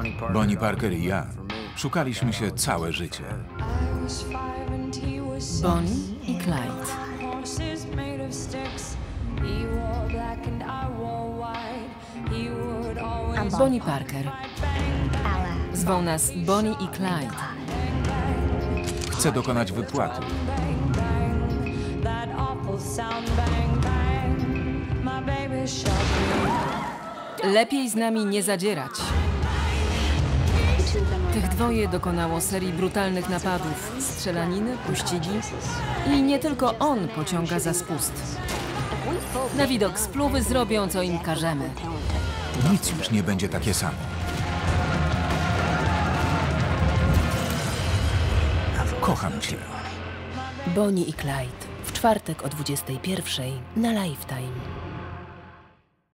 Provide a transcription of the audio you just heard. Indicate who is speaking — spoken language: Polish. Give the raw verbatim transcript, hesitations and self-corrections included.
Speaker 1: Bonnie Parker i ja szukaliśmy się całe życie.
Speaker 2: Bonnie i Clyde. Bonnie Parker. Zwą nas Bonnie i Clyde.
Speaker 1: Chcę dokonać wypłaty.
Speaker 2: Lepiej z nami nie zadzierać. Tych dwoje dokonało serii brutalnych napadów, strzelaniny, pościgi i nie tylko on pociąga za spust. Na widok spluwy zrobią, co im każemy.
Speaker 1: Nic już nie będzie takie samo. Kocham cię.
Speaker 2: Bonnie i Clyde w czwartek o dwudziestej pierwszej na Lifetime.